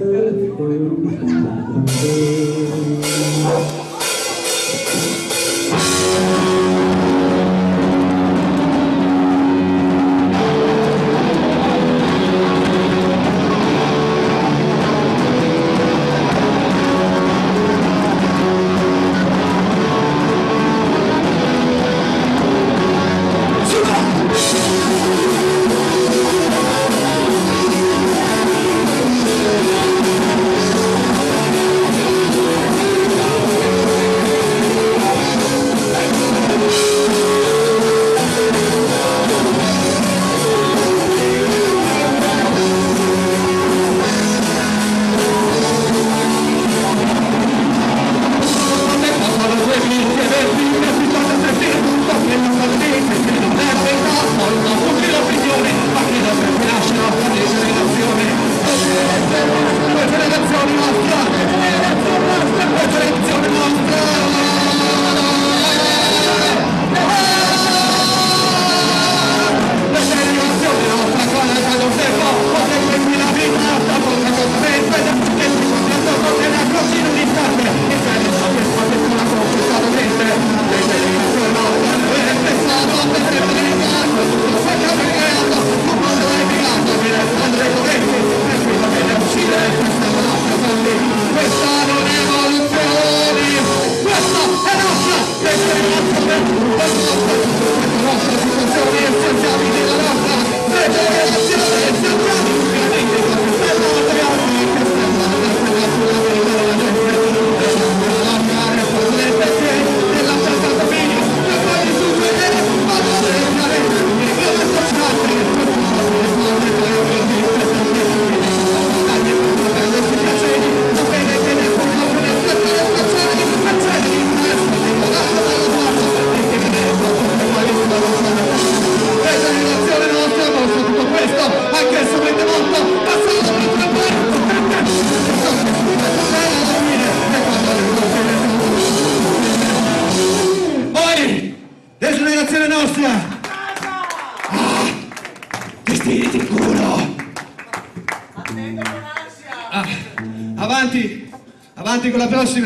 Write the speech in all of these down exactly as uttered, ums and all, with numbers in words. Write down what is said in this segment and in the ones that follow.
Avanti, avanti con la prossima,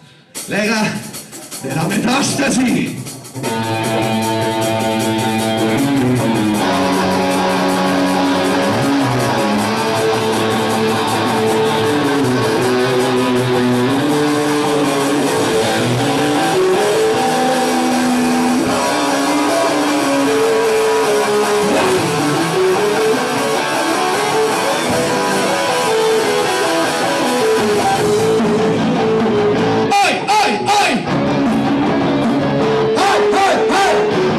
Lega della Metastasi. Hey!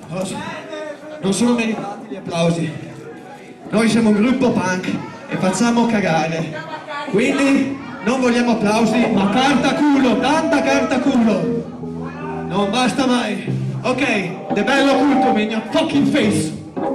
Non sono meritati gli applausi. Noi siamo un gruppo punk e facciamo cagare. Quindi non vogliamo applausi, ma carta culo, tanta carta culo. Non basta mai. Ok, The Bello Culto in your fucking face.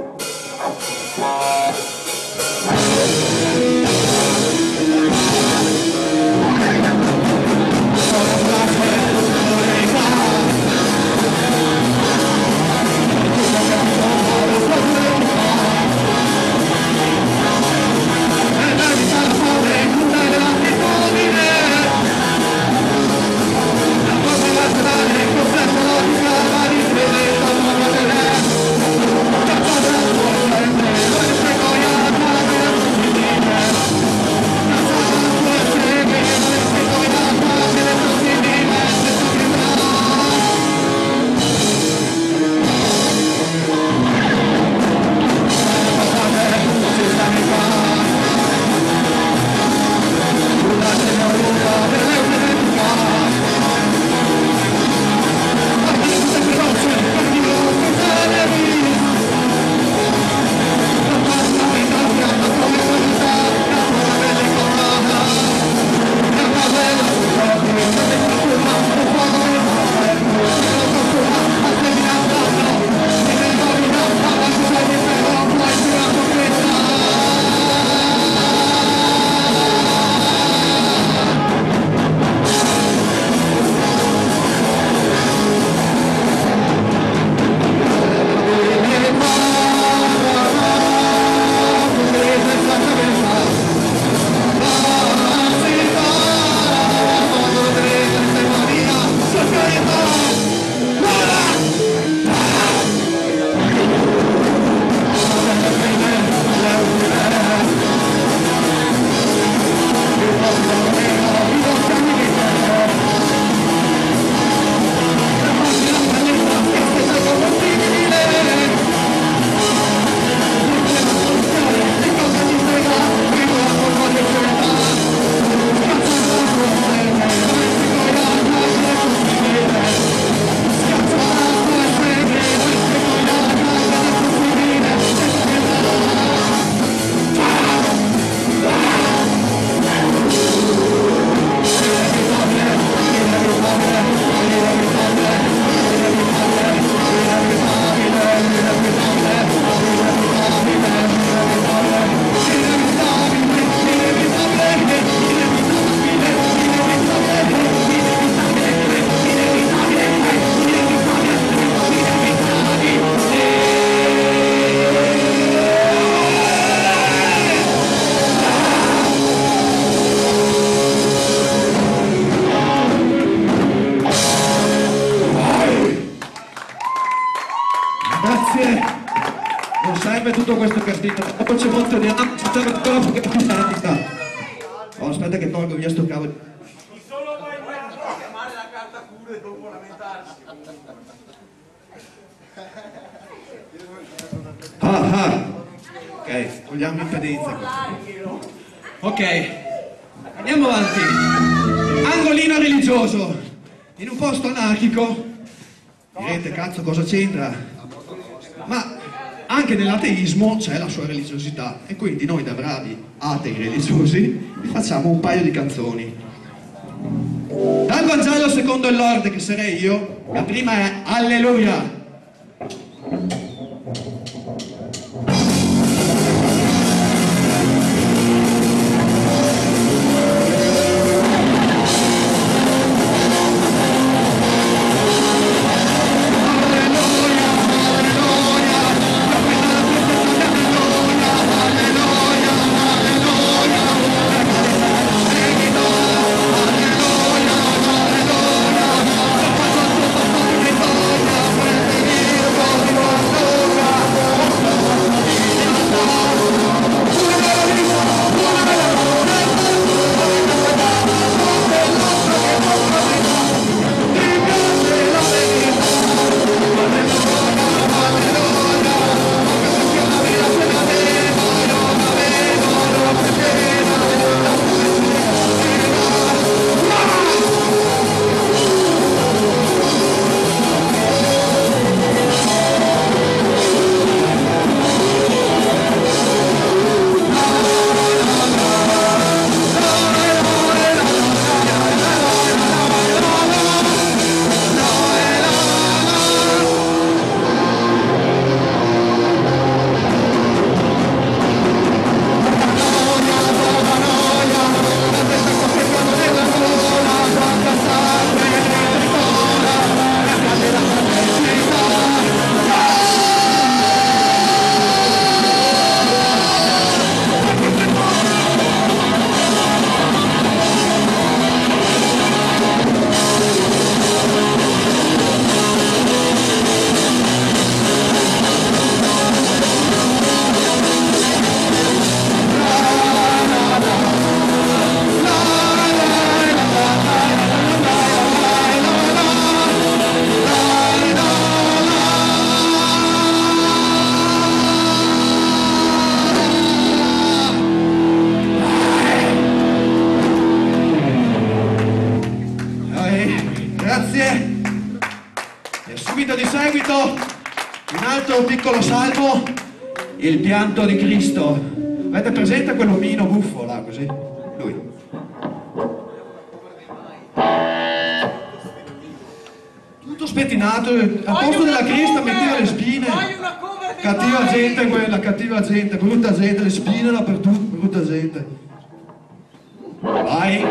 Non serve tutto questo casino, dopo c'è molto di altro, c'è ancora più che oh, aspetta che tolgo via sto cavolo. Solo vai a chiamare la carta culo e dopo lamentarsi. Ah ah. Ok, togliamo l'impedenza. Ok, andiamo avanti. Angolino religioso. In un posto anarchico. Direte, cazzo, cosa c'entra? Ma anche nell'ateismo c'è la sua religiosità e quindi noi da bravi atei religiosi vi facciamo un paio di canzoni. Dal Vangelo secondo il Lord, che sarei io, la prima è Alleluia. alto, un altro piccolo salmo, il pianto di Cristo. Avete presente quell'omino buffo là, così? Lui. Tutto spettinato, al posto della cresta metteva le spine. Cattiva gente quella, cattiva gente, brutta gente, le spine dappertutto, brutta gente. Vai!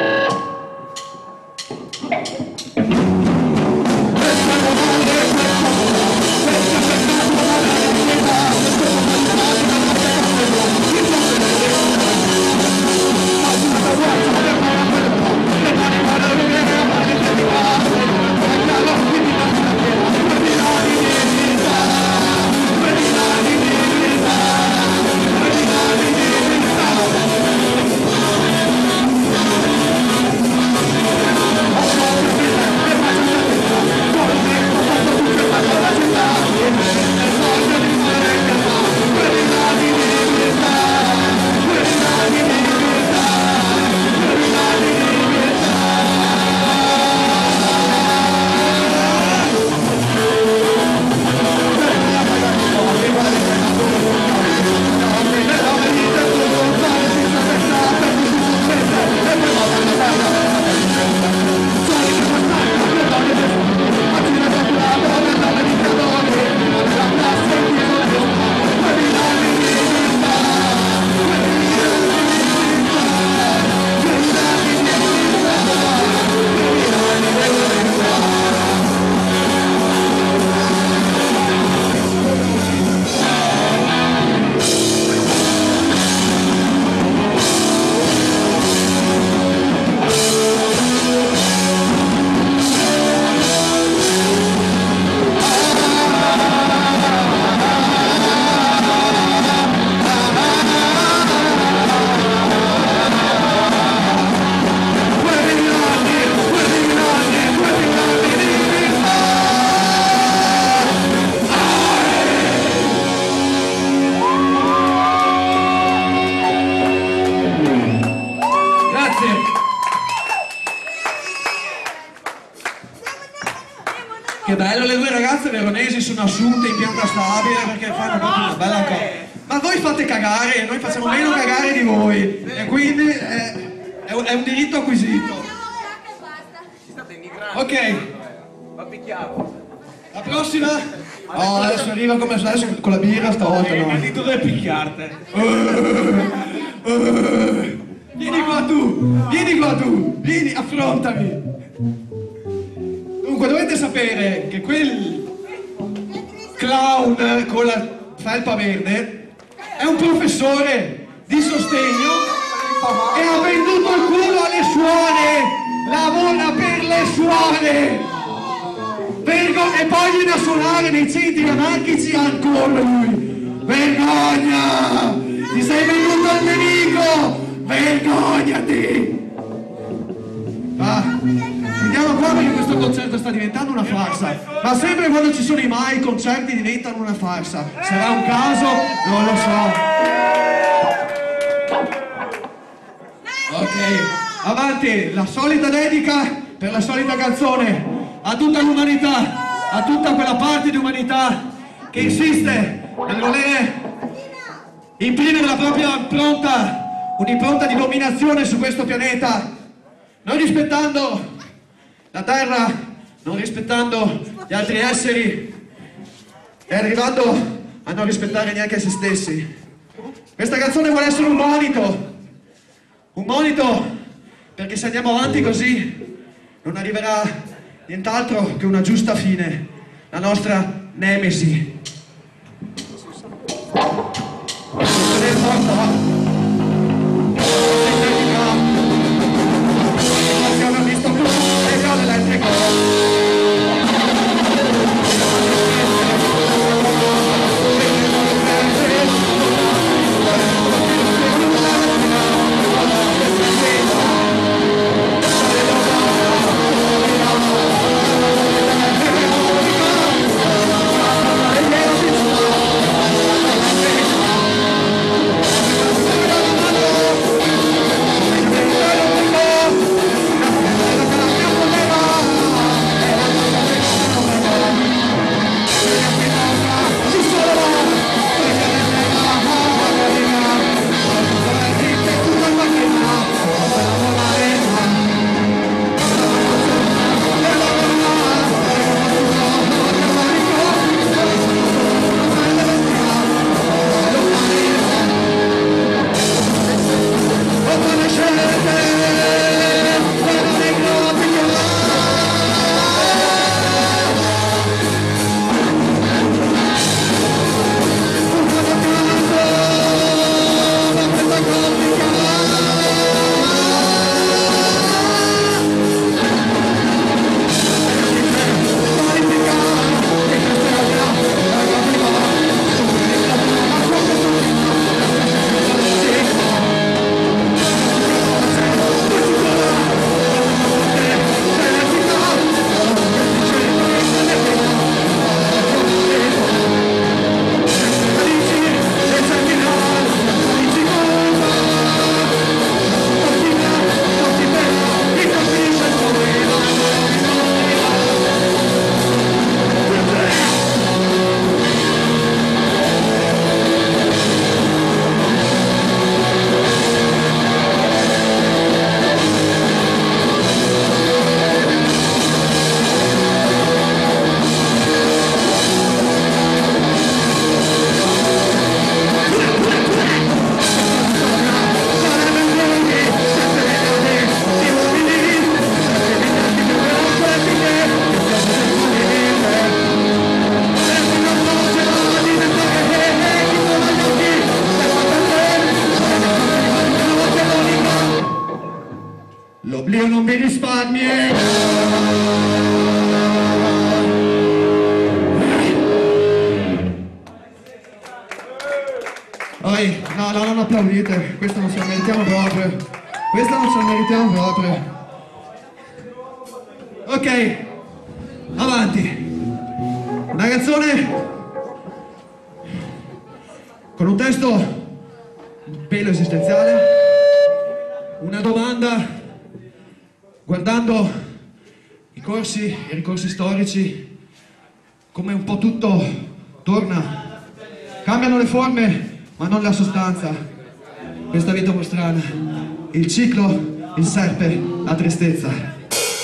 Che bello, le due ragazze veronesi sono assunte in pianta stabile perché fanno proprio una bella cosa. Ma voi fate cagare, noi facciamo meno cagare di voi e quindi è, è, un, è un diritto acquisito. Ok, Va picchiato. la prossima? Oh, adesso arriva come adesso con la birra stavolta, no? Il dito deve picchiarti. Uh, uh, vieni qua tu, vieni qua tu, vieni, affrontami. Dunque dovete sapere che quel clown con la felpa verde è un professore di sostegno e ha venduto il culo alle suore, lavora per le suore. Vergo- e poi viene a suonare nei centri anarchici ancora lui. Vergogna! Ti sei venuto al nemico! Vergognati! Ah, andiamo qua perché questo concerto sta diventando una farsa. Ma sempre quando ci sono i mai, i concerti diventano una farsa. Sarà un caso? Non lo so. Ok, avanti, la solita dedica per la solita canzone a tutta l'umanità, a tutta quella parte di umanità che insiste nel volere imprimere la propria impronta, un'impronta di dominazione su questo pianeta, non rispettando la terra, non rispettando gli altri esseri e arrivando a non rispettare neanche se stessi. Questa canzone vuole essere un monito, un monito perché se andiamo avanti così non arriverà nient'altro che una giusta fine, la nostra nemesi. Poi, no, no, non applaudite, questo non se lo meritiamo proprio. Questo non se lo meritiamo proprio. Ok, avanti. Una canzone con un testo un pelo esistenziale, una domanda guardando i corsi, i ricorsi storici, come un po' tutto torna, cambiano le forme ma non la sostanza, questa vita un po' strana, il ciclo, il serpe, la tristezza.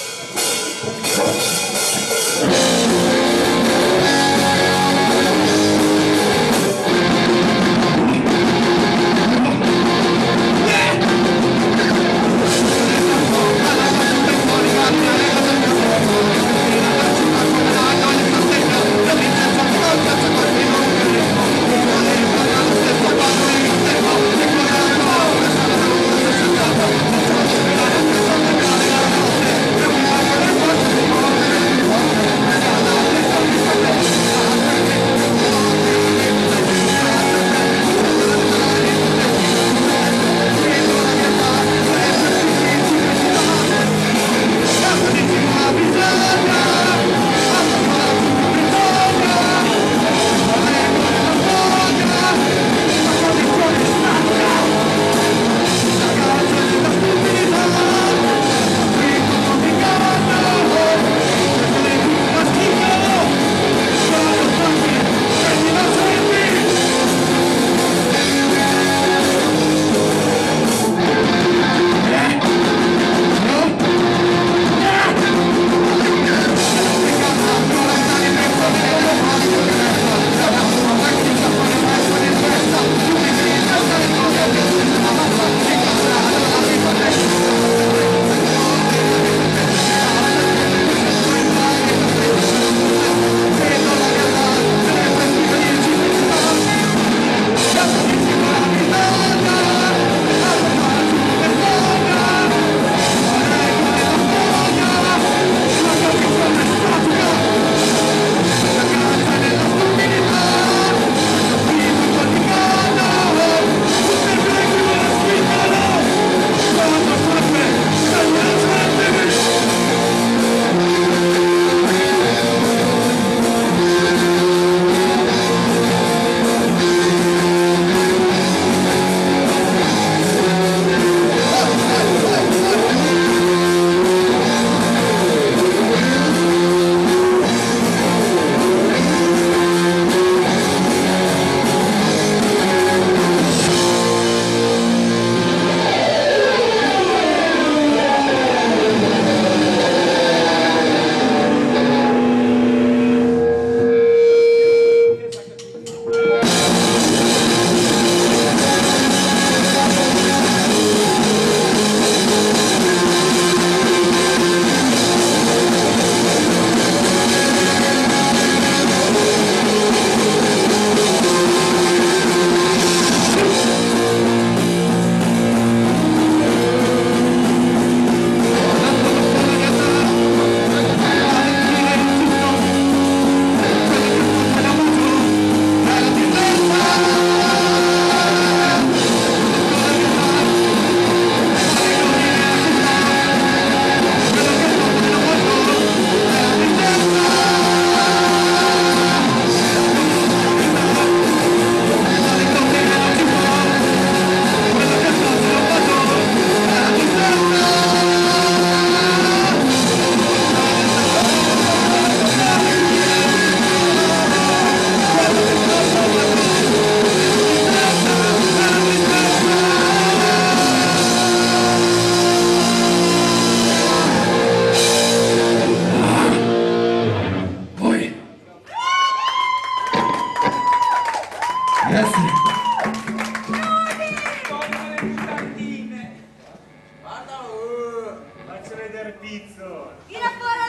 Tira fuori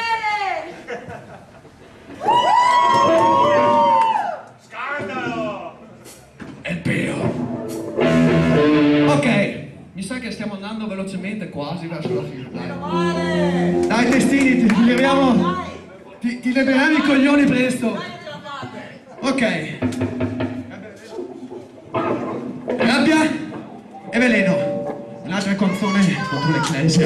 le mammelle! Scandalo! È il peo. Ok, mi sa che stiamo andando velocemente quasi verso la fine. Dai, Male! dai testini, ti, ti leviamo. Ti, ti leveranno i coglioni presto. Ok. canzone contro l'Ecclesia.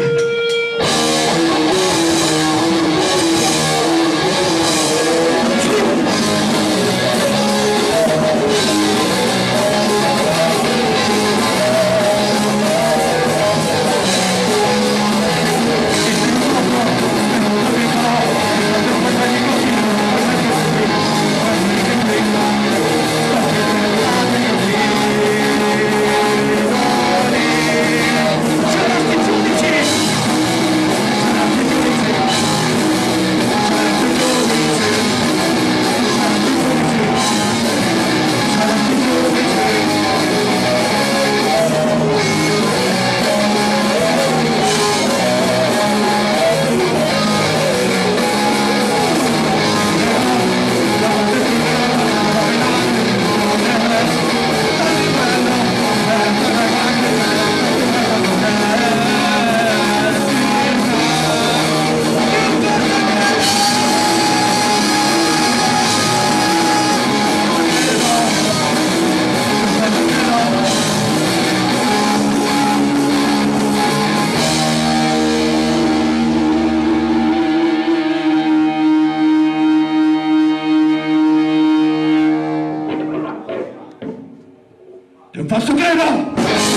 Non posso credo!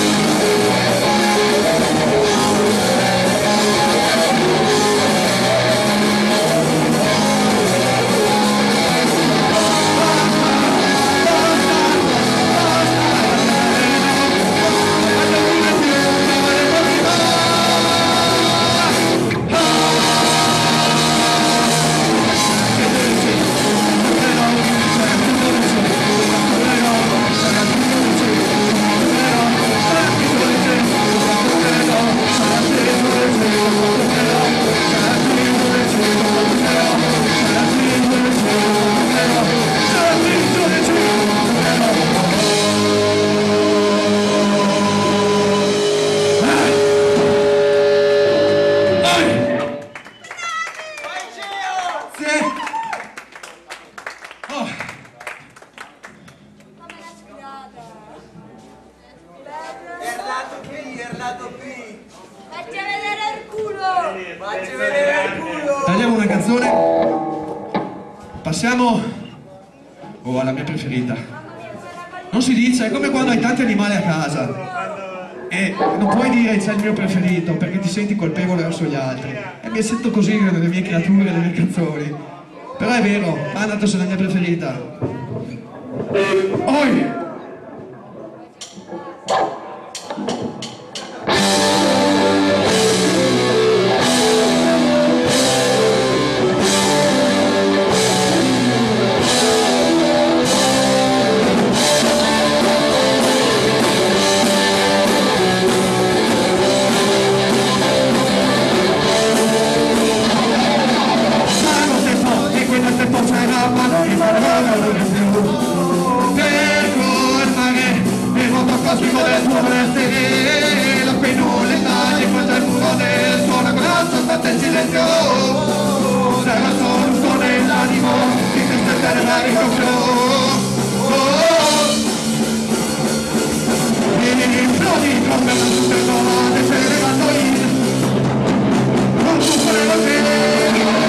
Facci vedere il culo! Facci vedere il culo! Tagliamo una canzone. Passiamo oh, alla mia preferita. Non si dice, è come quando hai tanti animali a casa e non puoi dire c'è il mio preferito perché ti senti colpevole verso gli altri. E mi sento così nelle mie creature, nelle mie canzoni. Però è vero, Anatos è la mia preferita. Oi! Cosmico del tuo volere, lo qui non le taglie, quel del muro del suono con l'alto, state in silenzio. Serva solo un suono nell'animo, di se stare la ricopro. E implodi, trombano tutte le cose, se le levanto in non tutte le volte.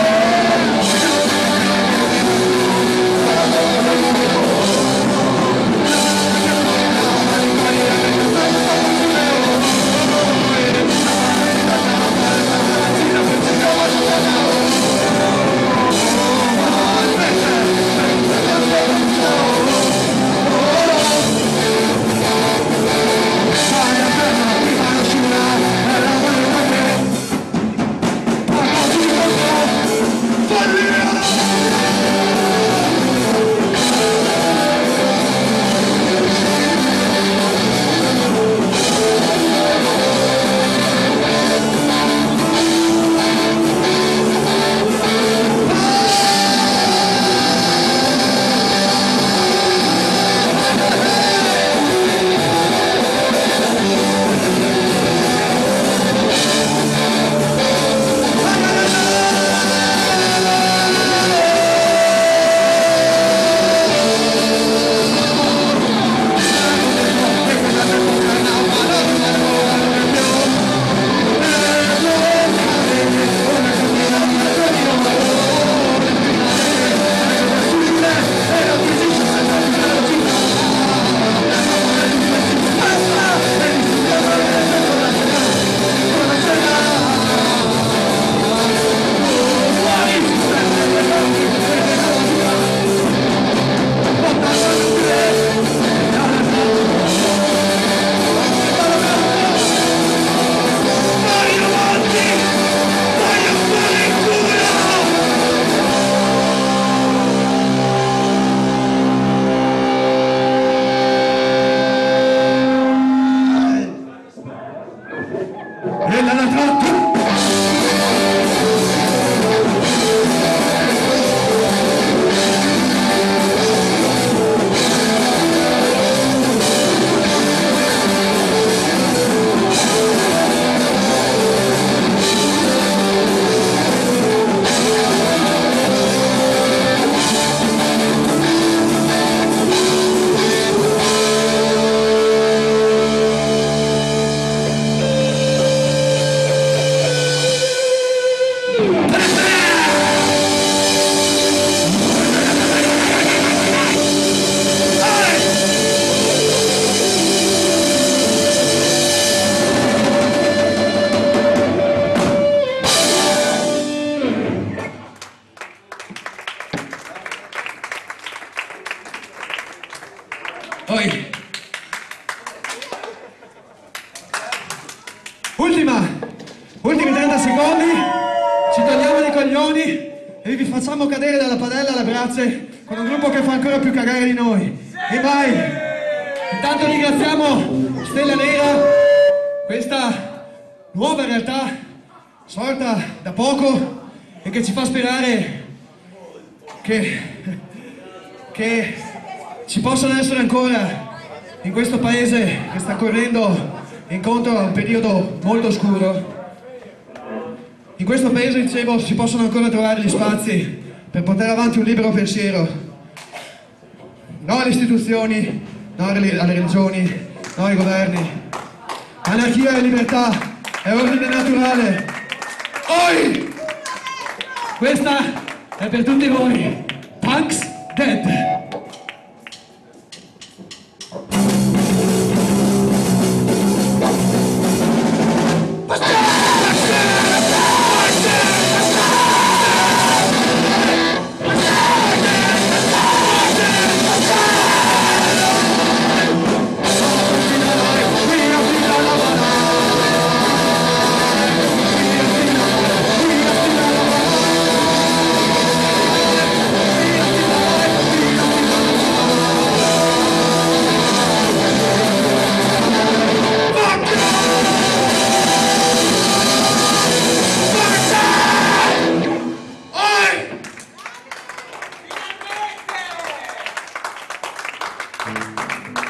Aspetta, Poi. Ultima, ultimi trenta secondi, ci togliamo i coglioni e vi facciamo cadere dalla padella alle braccia con un gruppo che fa ancora più cagare di noi. E vai! Intanto ringraziamo Stella Nera, questa nuova realtà sorta da poco e che ci fa sperare che, che ci possano essere ancora in questo paese che sta correndo incontro a un periodo molto oscuro. In questo paese, dicevo, si possono ancora trovare gli spazi per portare avanti un libero pensiero. No alle istituzioni, no alle, alle religioni, no ai governi. Anarchia e libertà è ordine naturale. Oi! Questa è per tutti voi. Punks Dead. Finalmente!